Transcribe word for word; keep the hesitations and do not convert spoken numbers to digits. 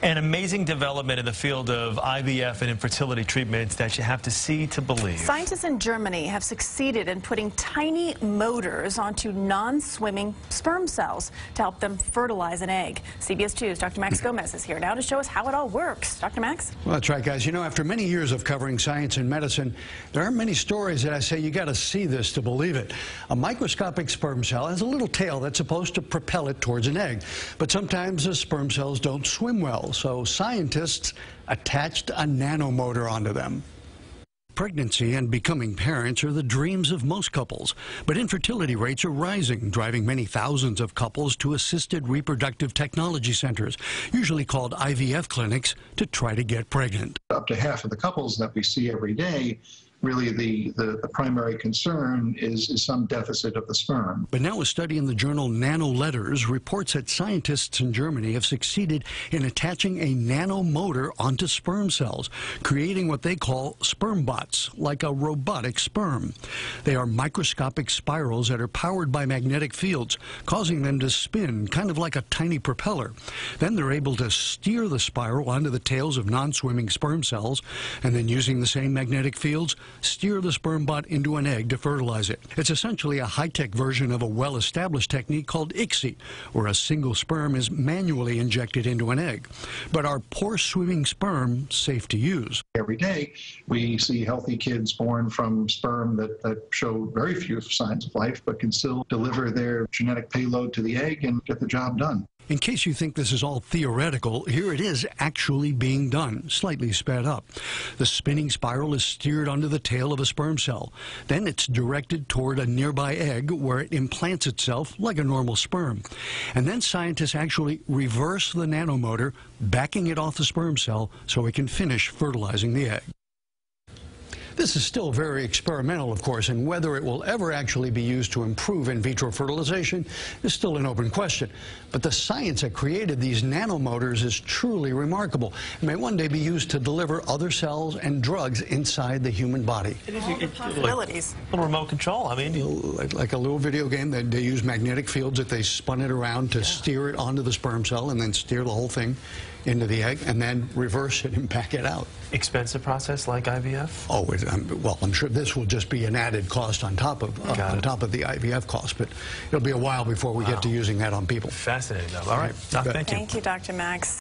An amazing development in the field of I V F and infertility treatments that you have to see to believe. Scientists in Germany have succeeded in putting tiny motors onto non-swimming sperm cells to help them fertilize an egg. C B S two's Doctor Max Gomez is here now to show us how it all works. Doctor Max? Well, that's right, guys. You know, after many years of covering science and medicine, there aren't many stories that I say you got to see this to believe it. A microscopic sperm cell has a little tail that's supposed to propel it towards an egg. But sometimes the sperm cells don't swim well, so scientists attached a nanomotor onto them. Pregnancy and becoming parents are the dreams of most couples, but infertility rates are rising, driving many thousands of couples to assisted reproductive technology centers, usually called I V F clinics, to try to get pregnant. Up to half of the couples that we see every day, really the, the, the primary concern is, is some deficit of the sperm. But now a study in the journal Nanoletters reports that scientists in Germany have succeeded in attaching a nanomotor onto sperm cells, creating what they call sperm bots, like a robotic sperm. They are microscopic spirals that are powered by magnetic fields, causing them to spin, kind of like a tiny propeller. Then they're able to steer the spiral onto the tails of non-swimming sperm cells, and then using the same magnetic fields, steer the sperm bot into an egg to fertilize it. It's essentially a high-tech version of a well-established technique called I C S I, where a single sperm is manually injected into an egg. But are poor-swimming sperm safe to use? Every day, we see healthy kids born from sperm that, that show very few signs of life, but can still deliver their genetic payload to the egg and get the job done. In case you think this is all theoretical, here it is actually being done, slightly sped up. The spinning spiral is steered onto the tail of a sperm cell. Then it's directed toward a nearby egg where it implants itself like a normal sperm. And then scientists actually reverse the nanomotor, backing it off the sperm cell so it can finish fertilizing the egg. This is still very experimental, of course, and whether it will ever actually be used to improve in vitro fertilization is still an open question. But the science that created these nanomotors is truly remarkable. It may one day be used to deliver other cells and drugs inside the human body. It is All the possibilities. Like a little remote control. I mean, like, like a little video game that they use magnetic fields that they spun it around to yeah. steer it onto the sperm cell and then steer the whole thing into the egg and then reverse it and back it out. Expensive process like I V F? Oh, it, um, well, I'm sure this will just be an added cost on top of uh, on top of the I V F cost, but it'll be a while before we wow. get to using that on people. Fascinating, though. All right, Doc, thank you. Thank you, Doctor Max.